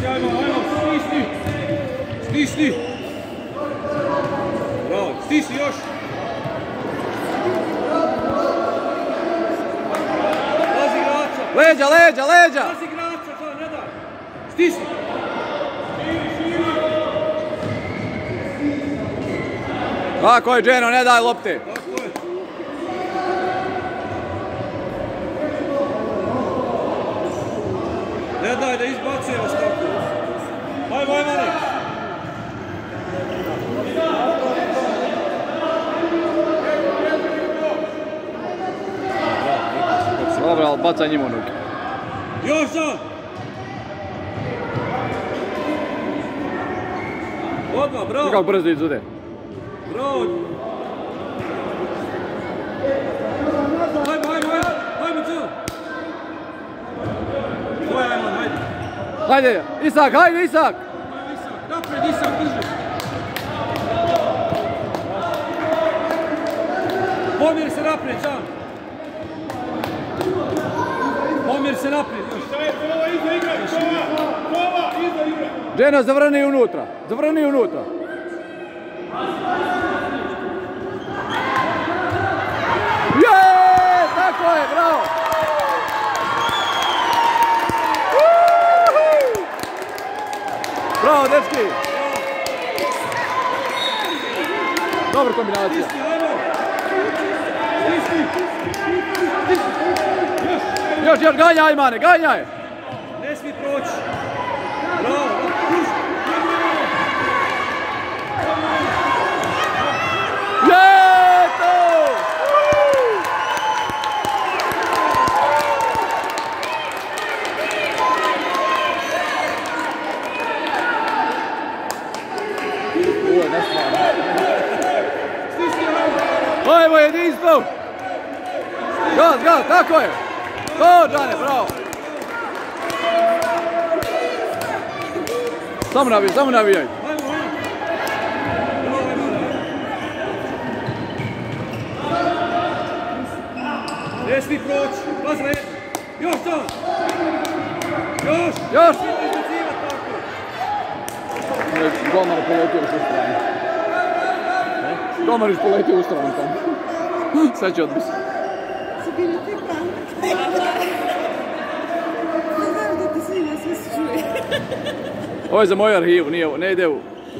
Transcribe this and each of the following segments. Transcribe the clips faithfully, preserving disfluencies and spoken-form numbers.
Stisni, ajmo, ajmo, stisni! Stisni! Bravo, stisni još! Pazi igrača! Leđa, leđa, leđa! Pazi igrača, to ne daj! Stisni! Tako je, Dženo, ne daj lopte! Tako je! Ne daj da izbacuje vas tako! Ajmo, ajmo, ne! Dobro, ali bacaj njima noge. Još za! Odmah, bravo! Kako brzo izude. Bravo! Hajmo, hajmo, hajmo! Hajmo, celo! Tvoj, ajmo, hajde! Hajde, Isak, hajde, Isak! Hajmo, Isak, napred, Isak, drži! Pomjer se naprijed, Žan! Pomjer se naprijed, još! Dženo, zavrni unutra, zavrni unutra. Jeee, tako je, bravo! Bravo, dečki! Dobra kombinacija. Još, još, ganjaj, Mane, ganjaj! Ne smij proći! Bravo! Je, to! Ovo je nestvarno. Ajmo, jedinstvo! Gaz, gaz, tako je! To, Džane, bravo! Samo navijaj, samo navijaj! Ne smij proći! Pazi red! Još to! Još! Još! Izbacivati tako! Golmar je poletio u sve strane. Golmar je poletio u stranu tamo. Sad će odbis. Su bili ti pametni. Ne znam da ti svima sve se čuje. Ovo je za moju arhivu, nije, ne ide u...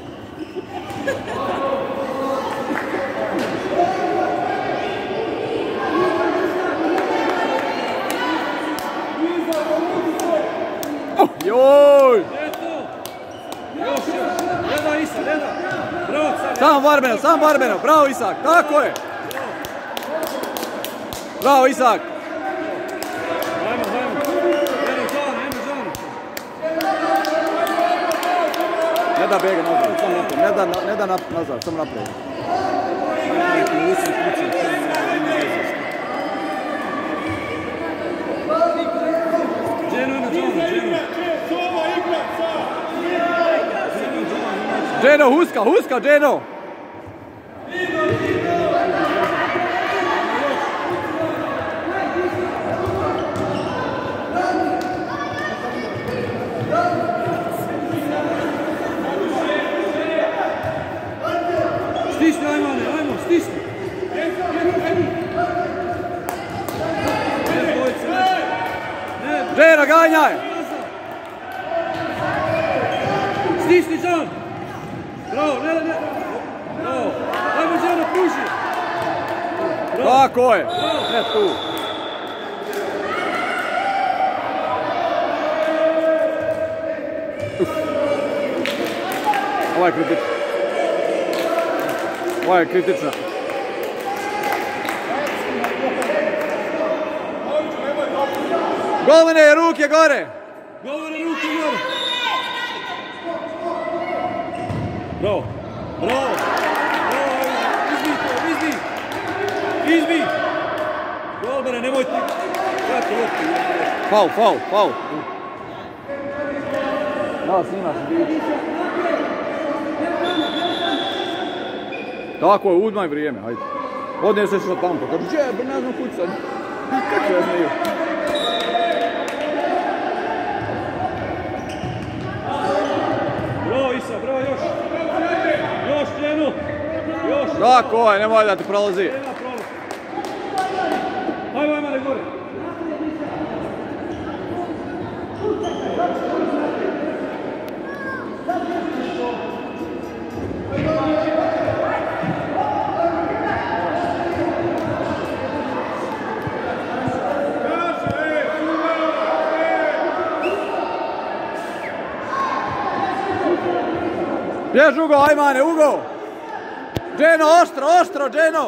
Oh, joj! Eto! Još, još! Ne da, Isak, ne da! Bravo, sad! Sam Barbeno, sam Barbeno, bravo Isak, tako je! Bravo Isak! Ajmo, ajmo! Eno Žan, eno Žan! Ne da bega nazad, samo naprijed, ne da, ne da nazad, samo naprijed. Dženo, eno Žan, Dženo! Dženo, huska, huska, Dženo! Stisni, ajmo, ajmo, stisni! Dženo, ganjaj! Stisni, Žan! Bravo, ne, ne! Bravo! Ajmo, Dženo, puši! Tako je! Ne tu! Ovo je kritično. Ovo je kritično. Golmane, ruke gore! Golmane, ruke gore! Bravo! Bravo! Bravo! Izbi to, izbi! Izbi! Golmane, nemoj ti! Kako lopti? Faul, faul, faul! Da, snimaš, vidi. Tako je, uzmaj vrijeme, hajde. Odneseš na tampo, kažu, džebe, ne znam kuć sad. Kako ja znaju? Tako je, nemoj da ti prolazi. Ajmo, ajmo, ne gore. Bjež Ugo, Ajmane, Ugo! Dženo, ostro, ostro, Dženo!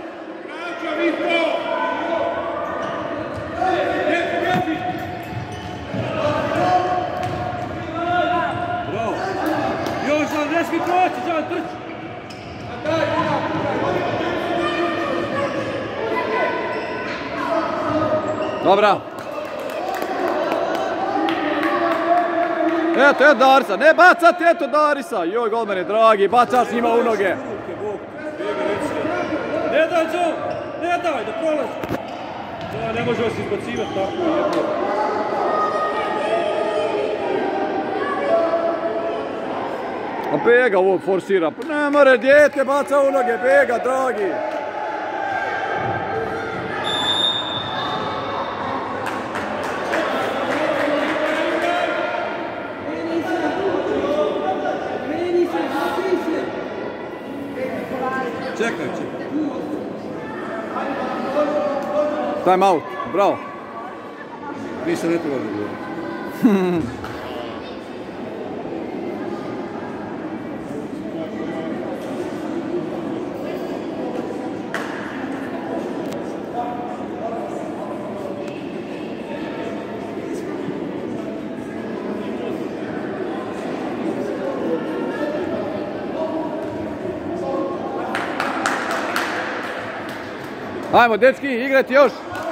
Bravo! Još vam ne smije proći, Đan, trči! Dobra. Eto, eto Darisa, ne bacati, eto Darisa! Joj, golmane, dragi, bacaš njima u noge! Ne daj, Đan! Ne daj, da prolazi! Da, ne može vas izbacivati tako. A Bega ovo forsira, pa ne more, dijete baca u noge, Bega, dragi! Čekaj, čekaj. Time out, bravo. Više ne treba da govorim. Ajmo, dečki, igrati još!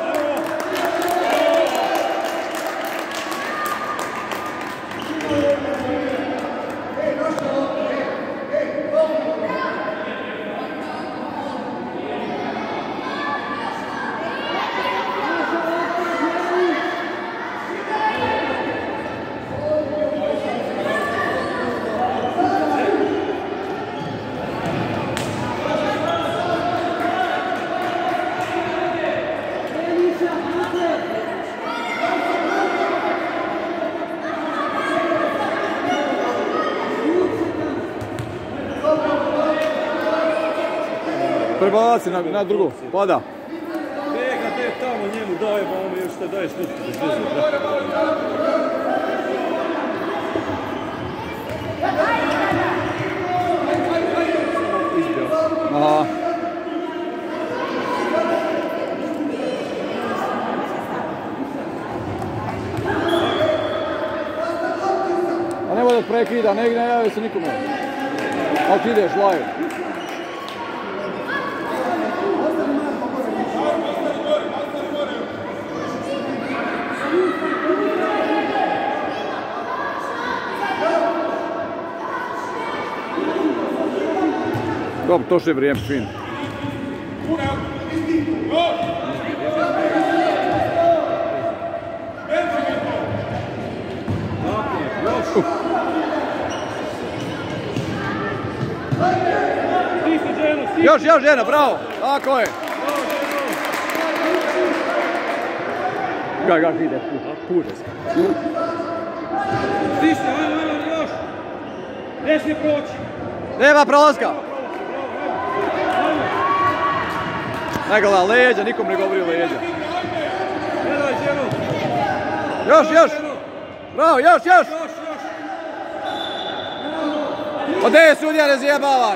Prebaci na, na drugu, pada. Bega, te tamo njemu daje, pa ono još te daje štučku bez veze. Aha. A nemoj da prekida, ne, ne javi se nikome. Ako ideš live. Dobro, to je vrijeme, fin. Još, još žena, bravo! Tako je! Gak, gak ide, puže se. Stisni, ajmo, ajmo, još! Ne smije proći! Nema prolaska! Ne gleda leđa, nikom ne govori leđa. Gledaj, ženo! Još, još! Bravo, još, još! Još, još! Ode je sudija, ne zjebavaj!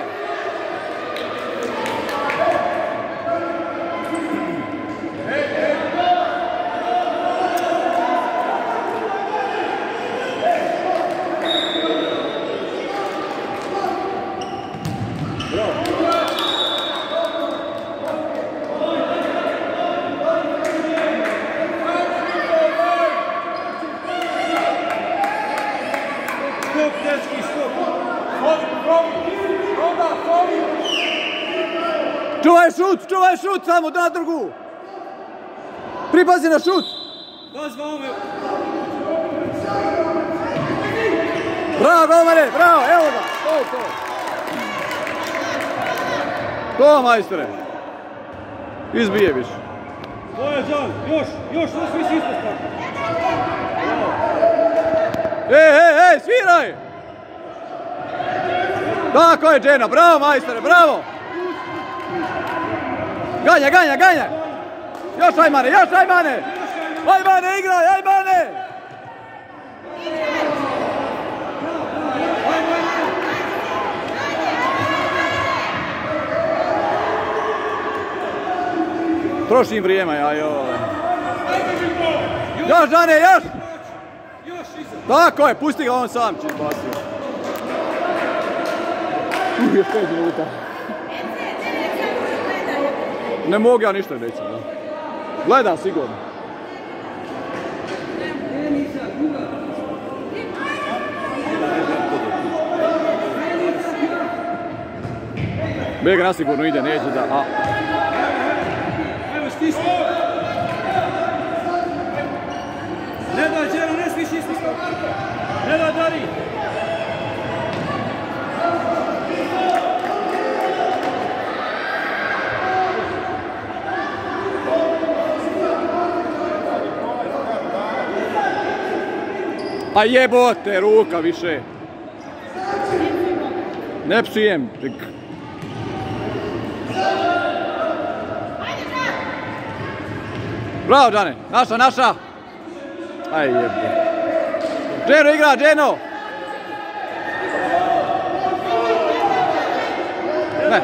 Stop, dečki, stop! Čuvaj šut, čuvaj šut, samo na drugu! Pripazi na šut! Pazi ovome! Bravo, golmane, bravo, evo ga, to je to! To, majstore. Izbije više. To je Đan, još, još nas više ispod tako. Ej, ej, ej, sviraj! Tako je, Dženo, bravo majstore, bravo! Ganja, ganja, ganja! Još Ajmane, još Ajmane! Ajmane, igraj, Ajmane! Trošim vrijeme, ja joj. Još, Žane, još! Tako je, pusti ga, on sam će izbasio. Uh, još pet minuta. Ne mogu ja ništa reći. Gledam sigurno. Bega nasigurno ide, neće da... A. Evo stisni. Ne daj Đero, ne sviš isti skok. Ne daj Dari. A jebote, ruka više. Ne psujem. Bravo, Đane. Naša, naša. Aj jebote. Dženo igra, Dženo. Ne.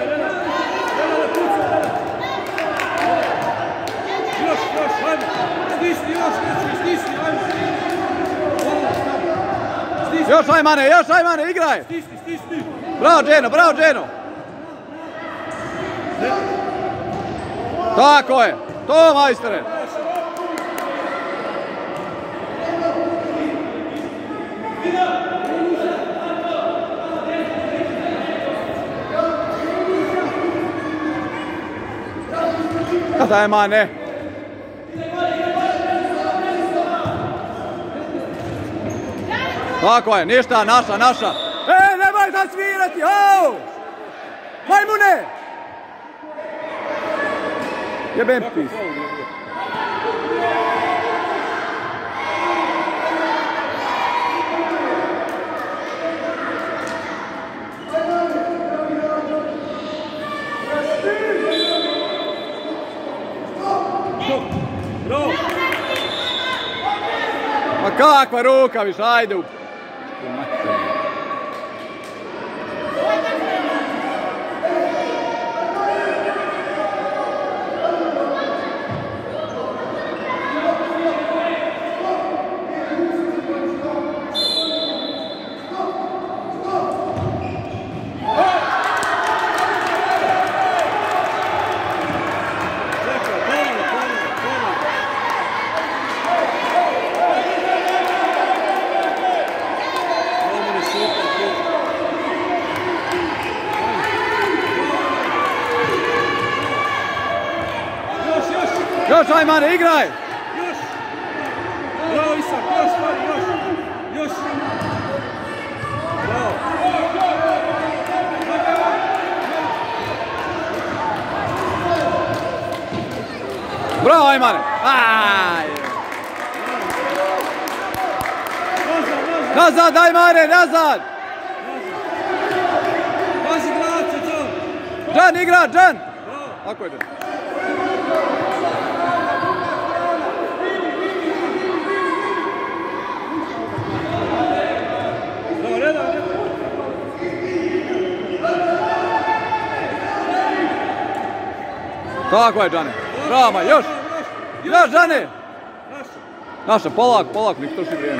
Još, još, hajmo. Stisni, još, stisni, hajmo. Još Ajmane, još Ajmane, igraj! Stisni, stisni! Bravo Dženo, bravo Dženo! Tako je! To majstore! Kada Ajmane! Tako je, ništa, naša, naša. E, nemoj da svirati, au! Majmune! Jebem pis. Ma kakva ruka viš, ajde u... Još Ajmane, igraj! Još! Bravo Isak, još stvari, još! Još! Bravo! Bravo Ajmane! Aj! Nazad Ajmane, nazad! Pazi glace, Đan! Đan igra, Đan! Ako je Đan? Tako je, Đane. Bravo, još! Još, Đane! Naša, polak, polak, nek troši vrijeme.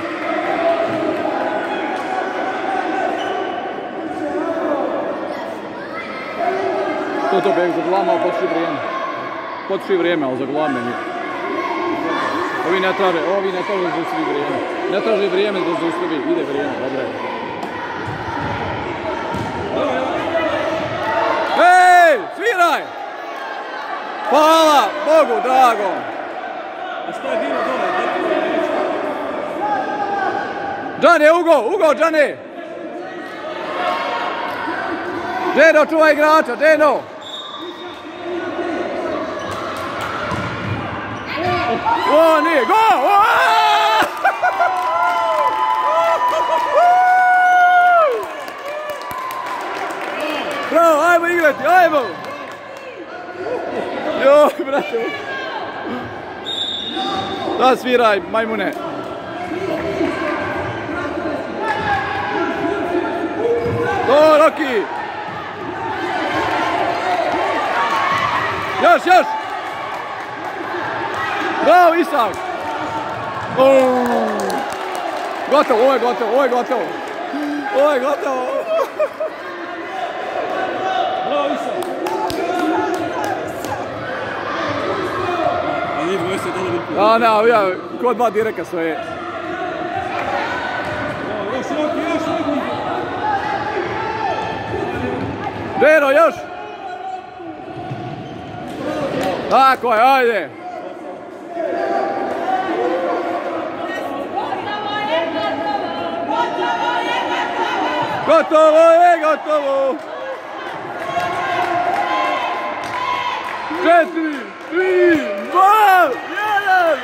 To to bih zaglamao, potiši vrijeme. Potiši vrijeme, ali zaglavne mi. Ovi ne traže, ovi ne traže da zaustavi vrijeme. Ne traže vrijeme da zaustavi, ide vrijeme, dobro je. Ej, sviraj! Hvala Bogu dragom! A šta je bilo dole? Đane, Ugo, Ugo, Đane! Dženo, čuvaj igrača, Dženo! O, nije, go! O! Bravo, ajmo igrati, ajmo! Joj, brate! Da, sviraj, majmune! To, Roki! Još, još! Bravo, Isak! Gotovo, ovo je gotovo, ovo je gotovo! Ovo je gotovo! Bravo, Isak! A nije dvoje se dole biti. A ne, ja, ko dva direka svoje. Još, Roki, još, Roki! Dero, još! Tako je, ajde! Gotovo je, gotovo! Četiri, tri, dva, jedan!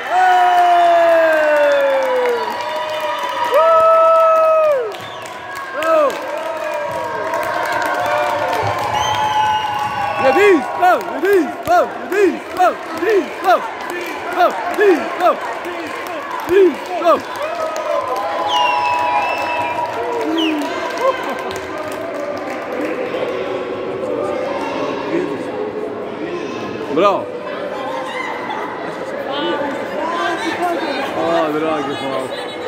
Bravo! Jedinstvo, jedinstvo, jedinstvo, jedinstvo, jedinstvo, jedinstvo! Bravo! O, dragi, hvala.